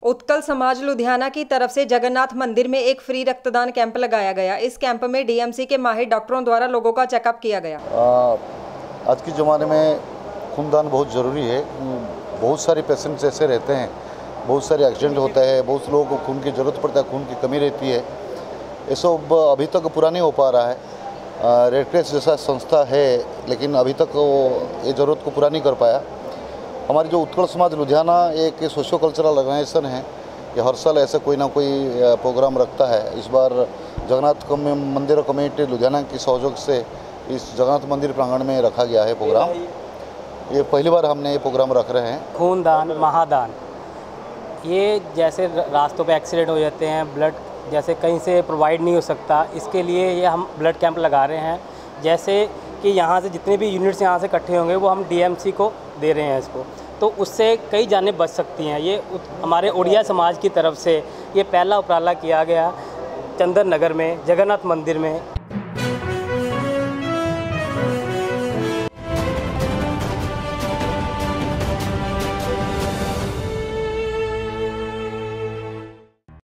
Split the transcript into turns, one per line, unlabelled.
उत्कल समाज लुधियाना की तरफ से जगन्नाथ मंदिर में एक फ्री रक्तदान कैंप लगाया गया। इस कैंप में डीएमसी के माहिर डॉक्टरों द्वारा लोगों का चेकअप किया गया।
आज के ज़माने में खूनदान बहुत ज़रूरी है। बहुत सारे पेशेंट्स ऐसे रहते हैं, बहुत सारे एक्सीडेंट होता है, बहुत लोगों को खून की ज़रूरत पड़ता है, खून की कमी रहती है। ये सब अभी तक पूरा नहीं हो पा रहा है। रेड क्रॉस जैसा संस्था है, लेकिन अभी तक वो ये ज़रूरत को पूरा नहीं कर पाया। हमारी जो उत्कल समाज लुधियाना एक सोशो कल्चरल ऑर्गेनाइजेशन है, ये हर साल ऐसे कोई ना कोई प्रोग्राम रखता है। इस बार जगन्नाथ मंदिर कमेटी लुधियाना के सहयोग से इस जगन्नाथ मंदिर प्रांगण में रखा गया है प्रोग्राम। ये पहली बार हमने ये प्रोग्राम रख रहे हैं।
खूनदान, महादान, ये जैसे रास्तों पे एक्सीडेंट हो जाते हैं, ब्लड जैसे कहीं से प्रोवाइड नहीं हो सकता, इसके लिए ये हम ब्लड कैंप लगा रहे हैं। जैसे कि यहाँ से जितने भी यूनिट्स यहाँ से इकट्ठे होंगे वो हम डीएमसी को दे रहे हैं इसको, तो उससे कई जानें बच सकती हैं। ये हमारे ओडिया समाज की तरफ से ये पहला उपराला किया गया चंदन नगर में जगन्नाथ मंदिर में।